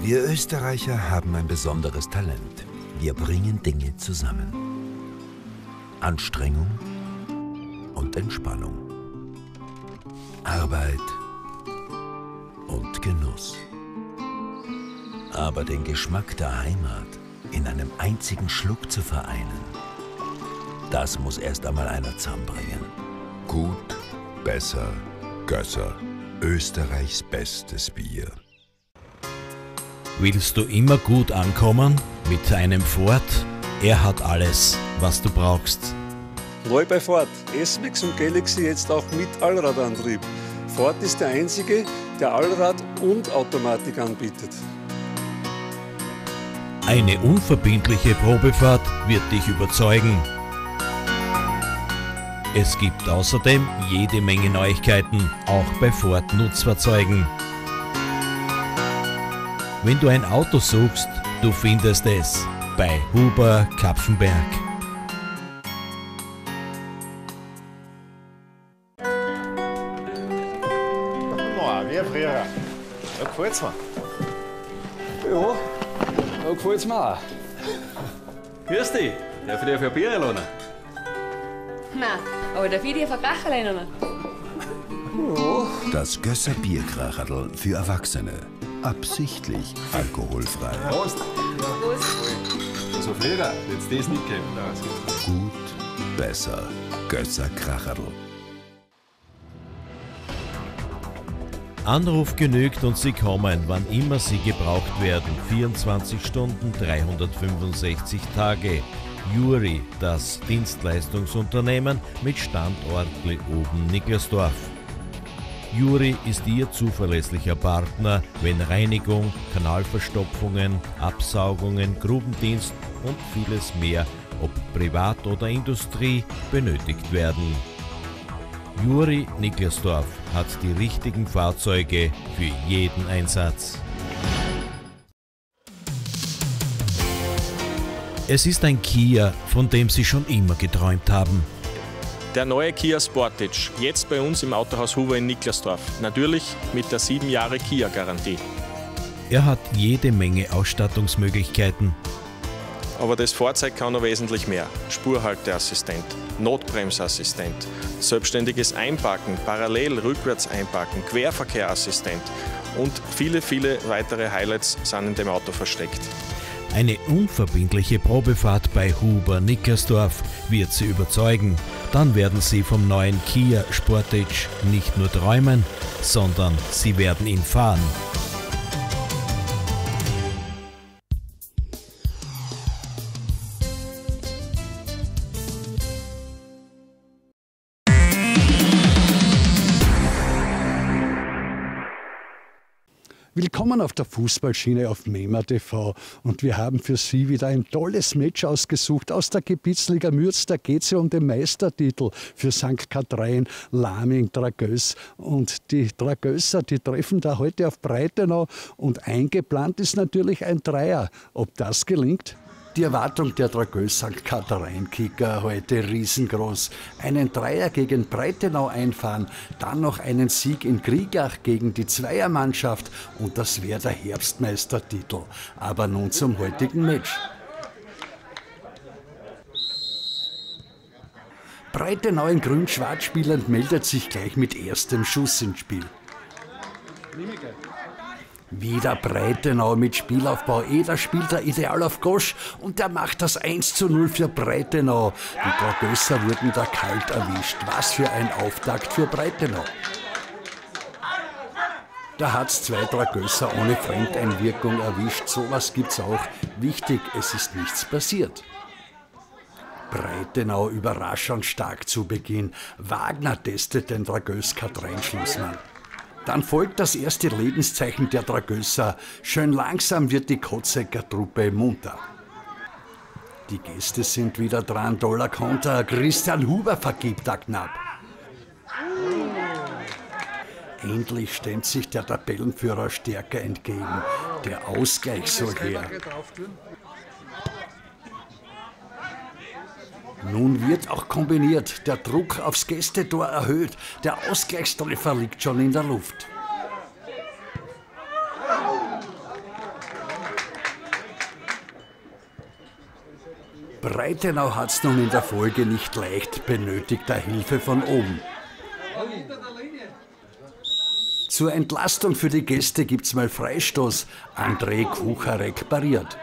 Wir Österreicher haben ein besonderes Talent. Wir bringen Dinge zusammen. Anstrengung und Entspannung. Arbeit und Genuss. Aber den Geschmack der Heimat in einem einzigen Schluck zu vereinen, das muss erst einmal einer zusammenbringen. Gut, besser, Gösser. Österreichs bestes Bier. Willst du immer gut ankommen? Mit einem Ford? Er hat alles, was du brauchst. Neu bei Ford. S-Max und Galaxy jetzt auch mit Allradantrieb. Ford ist der einzige, der Allrad und Automatik anbietet. Eine unverbindliche Probefahrt wird dich überzeugen. Es gibt außerdem jede Menge Neuigkeiten, auch bei Ford Nutzfahrzeugen. Wenn du ein Auto suchst, du findest es bei Huber Kapfenberg. Wie früher. Da gefällt's mir. Ja, da gefällt's mir auch. Grüß dich, darf ich dir für ein Bier lernen? Nein, aber darf ich dir für Kracher lernen? Das Gösser Bierkracherl für Erwachsene. Absichtlich alkoholfrei. Prost. Prost. So früher, jetzt das nicht geben. Gut, besser, Gösser Kracherl. Anruf genügt und sie kommen, wann immer sie gebraucht werden. 24 Stunden, 365 Tage. Juri, das Dienstleistungsunternehmen mit Standort oben Niklasdorf. Juri ist Ihr zuverlässlicher Partner, wenn Reinigung, Kanalverstopfungen, Absaugungen, Grubendienst und vieles mehr, ob privat oder Industrie, benötigt werden. Juri Niklasdorf hat die richtigen Fahrzeuge für jeden Einsatz. Es ist ein Kia, von dem Sie schon immer geträumt haben. Der neue Kia Sportage, jetzt bei uns im Autohaus Huber in Niklasdorf. Natürlich mit der 7 Jahre Kia-Garantie. Er hat jede Menge Ausstattungsmöglichkeiten. Aber das Fahrzeug kann noch wesentlich mehr. Spurhalteassistent, Notbremsassistent, selbstständiges Einparken, parallel rückwärts einparken, Querverkehrassistent und viele, viele weitere Highlights sind in dem Auto versteckt. Eine unverbindliche Probefahrt bei Huber Niklasdorf wird Sie überzeugen. Dann werden Sie vom neuen Kia Sportage nicht nur träumen, sondern Sie werden ihn fahren. Willkommen auf der Fußballschiene auf MEMA TV und wir haben für Sie wieder ein tolles Match ausgesucht aus der Gebietsliga Mürz. Da geht es ja um den Meistertitel für St. Katharin, Laming, Dragöss. Und die Dragösser, die treffen da heute auf Breitenau und eingeplant ist natürlich ein Dreier. Ob das gelingt? Die Erwartung der Dragöss St. Katharin-Kicker heute riesengroß. Einen Dreier gegen Breitenau einfahren, dann noch einen Sieg in Kriegach gegen die Zweiermannschaft und das wäre der Herbstmeistertitel. Aber nun zum heutigen Match. Breitenau in grün-schwarz spielend meldet sich gleich mit erstem Schuss ins Spiel. Wieder Breitenau mit Spielaufbau. Eder spielt er ideal auf Gosch und der macht das 1:0 für Breitenau. Die Dragösser wurden da kalt erwischt. Was für ein Auftakt für Breitenau. Da hat's 2 Dragösser ohne Fremdeinwirkung erwischt. Sowas gibt's auch. Wichtig, es ist nichts passiert. Breitenau überraschend stark zu Beginn. Wagner testet den Dragöss Katharin-Schlussmann. Dann folgt das erste Lebenszeichen der Dragösser. Schön langsam wird die Kotzecker Truppe munter. Die Gäste sind wieder dran. Toller Konter. Christian Huber vergibt da knapp. Endlich stemmt sich der Tabellenführer stärker entgegen. Der Ausgleich soll her. Nun wird auch kombiniert, der Druck aufs Gästetor erhöht, der Ausgleichstreffer liegt schon in der Luft. Breitenau hat es nun in der Folge nicht leicht, benötigt er Hilfe von oben. Zur Entlastung für die Gäste gibt's mal Freistoß. André Kucharek pariert.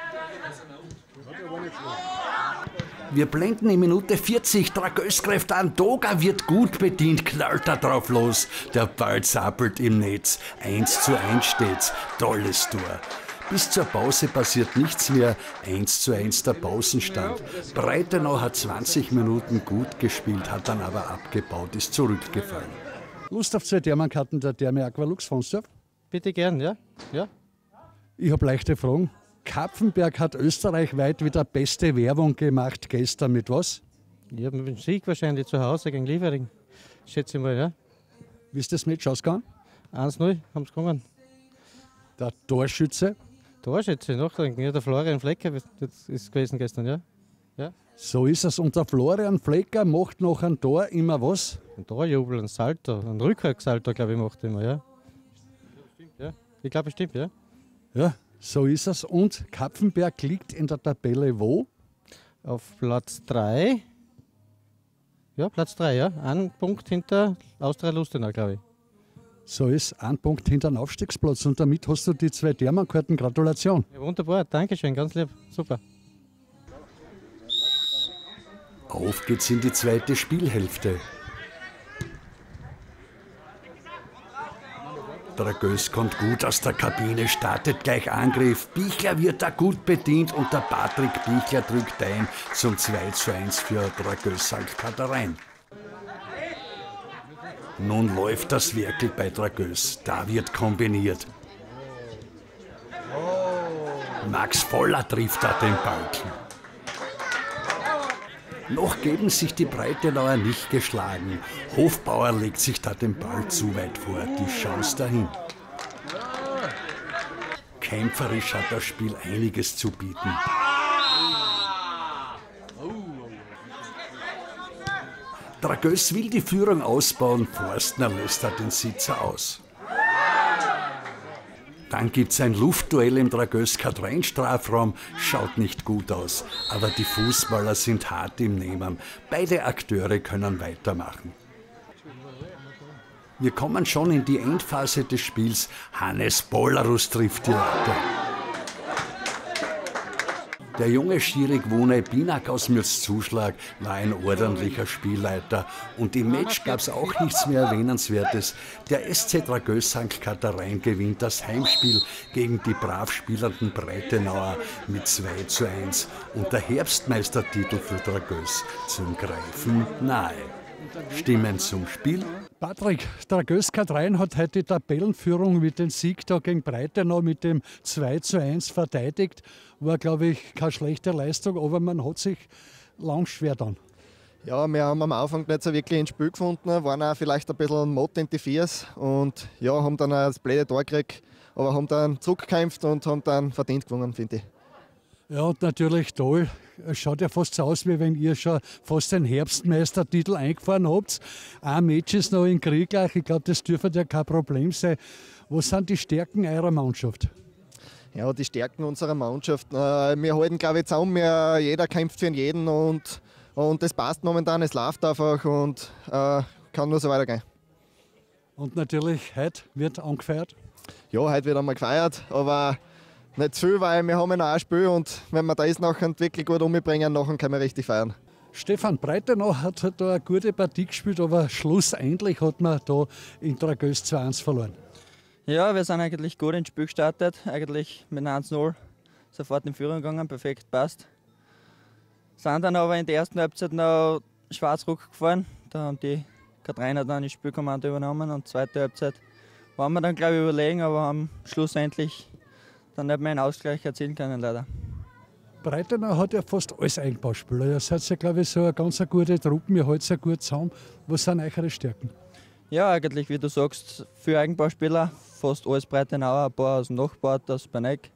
Wir blenden in Minute 40. Dragös greift an. Doga wird gut bedient, knallt er drauf los. Der Ball zappelt im Netz. 1:1 steht's. Tolles Tor. Bis zur Pause passiert nichts mehr. 1:1 der Pausenstand. Breitenau hat 20 Minuten gut gespielt, hat dann aber abgebaut, ist zurückgefallen. Lust auf 2 Thermenkarten der Therme Aqualux von Surf? Bitte gern, ja. Ich habe leichte Fragen. Kapfenberg hat österreichweit wieder beste Werbung gemacht. Gestern mit was? Ja, mit dem Sieg wahrscheinlich zu Hause gegen Liefering. Schätze ich mal, ja. Wie ist das Match ausgegangen? 1:0 haben sie gewonnen. Der Torschütze? Torschütze, nachdenken. Ja, der Florian Flecker das ist gewesen gestern, ja. So ist es. Und der Florian Flecker macht nach einem Tor immer was? Ein Torjubel, ein Salto, ein Rückwärtssalto, glaube ich, macht er immer, ja. Ich glaube, es stimmt, ja. Ja, so ist es. Und Kapfenberg liegt in der Tabelle wo? Auf Platz 3. Ja, Platz 3, ja. Ein Punkt hinter Austria Lustenau, glaube ich. So ist ein Punkt hinter dem Aufstiegsplatz. Und damit hast du die 2 Thermenkarten. Gratulation. Ja, wunderbar, danke schön, ganz lieb, super. Auf geht's in die zweite Spielhälfte. Dragös kommt gut aus der Kabine, startet gleich Angriff. Bichler wird da gut bedient und der Patrick Bichler drückt ein zum 2:1 für Dragös St. Katharin. Nun läuft das wirklich bei Dragös. Da wird kombiniert. Max Voller trifft da den Balken. Noch geben sich die Breitenauer nicht geschlagen. Hofbauer legt sich da den Ball zu weit vor, die Chance dahin. Kämpferisch hat das Spiel einiges zu bieten. Dragös will die Führung ausbauen, Forstner lässt da den Sitzer aus. Dann gibt's ein Luftduell im Dragös Katharin-Strafraum. Schaut nicht gut aus, aber die Fußballer sind hart im Nehmen. Beide Akteure können weitermachen. Wir kommen schon in die Endphase des Spiels. Hannes Bollerus trifft die Latte. Der junge Schiri Gwone Binak aus Mürz Zuschlag war ein ordentlicher Spielleiter. Und im Match gab es auch nichts mehr Erwähnenswertes. Der SC Dragös St. Katharin gewinnt das Heimspiel gegen die brav spielenden Breitenauer mit 2:1. Und der Herbstmeistertitel für Dragös zum Greifen nahe. Stimmen zum Spiel. Patrick, Dragös Katharin hat heute die Tabellenführung mit dem Sieg da gegen Breitenau mit dem 2:1 verteidigt. War, glaube ich, keine schlechte Leistung, aber man hat sich lang schwer dann. Ja, wir haben am Anfang nicht so wirklich ins Spiel gefunden, waren auch vielleicht ein bisschen Mott in die Viers und ja, haben dann auch das blöde Tor gekriegt, aber haben dann zurückgekämpft und haben dann verdient gewonnen, finde ich. Ja, und natürlich toll. Es schaut ja fast so aus, wie wenn ihr schon fast den Herbstmeistertitel eingefahren habt. Ein Match ist noch in Kriegach. Ich glaube, das dürfte ja kein Problem sein. Was sind die Stärken eurer Mannschaft? Ja, die Stärken unserer Mannschaft. Wir halten, glaube ich, zusammen. Jeder kämpft für jeden und das passt momentan. Es läuft einfach und kann nur so weitergehen. Und natürlich, heute wird angefeiert? Ja, heute wird einmal gefeiert, aber nicht zu viel, weil wir haben ja noch ein Spiel und wenn wir das nachher wirklich gut umbringen, nachher können wir richtig feiern. Stefan Breitenau hat halt da eine gute Partie gespielt, aber schlussendlich hat man da in Dragös 2:1 verloren. Ja, wir sind eigentlich gut ins Spiel gestartet, eigentlich mit 1:0 sofort in Führung gegangen, perfekt passt. Sind dann aber in der ersten Halbzeit noch schwarz rückgefahren, da haben die Kathariner dann das Spielkommando übernommen und zweite Halbzeit waren wir dann, glaube ich, überlegen, aber haben schlussendlich dann nicht mehr einen Ausgleich erzielen können, leider. Breitenau hat ja fast alles Eigenbauspieler. Ihr seid ja, glaube ich, so eine ganz gute Truppe, ihr haltet ja gut zusammen. Was sind eure Stärken? Ja, eigentlich, wie du sagst, für Eigenbauspieler, fast alles Breitenauer, ein paar aus dem Nachbart, aus Berneck.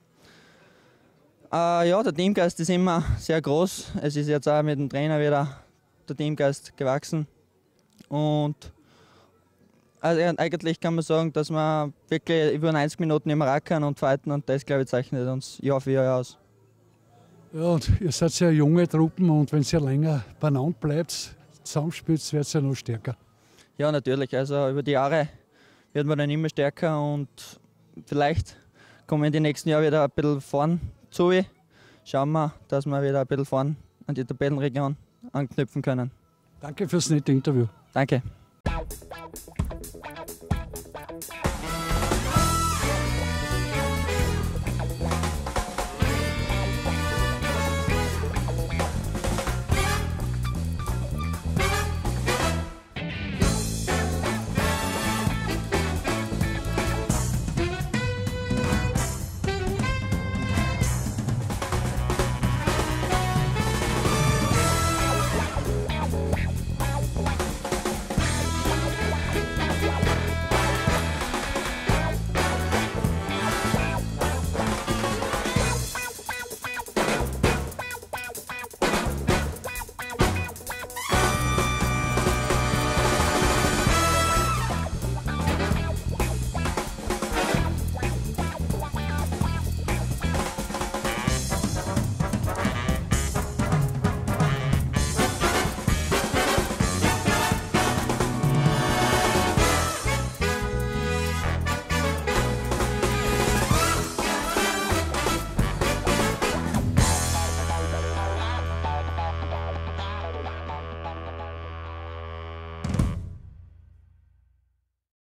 Ja, der Teamgeist ist immer sehr groß. Es ist jetzt auch mit dem Trainer wieder der Teamgeist gewachsen. Und also eigentlich kann man sagen, dass wir wirklich über 90 Minuten immer rackern und fighten und das, glaube ich, zeichnet uns Jahr für Jahr aus. Ja, und ihr seid sehr junge Truppen und wenn ihr länger beieinander bleibt, zusammenspielt, wird es ja noch stärker. Ja, natürlich. Also über die Jahre wird man dann immer stärker und vielleicht kommen wir in den nächsten Jahren wieder ein bisschen vorn zu. Schauen wir, dass wir wieder ein bisschen vorn an die Tabellenregion anknüpfen können. Danke fürs nette Interview. Danke.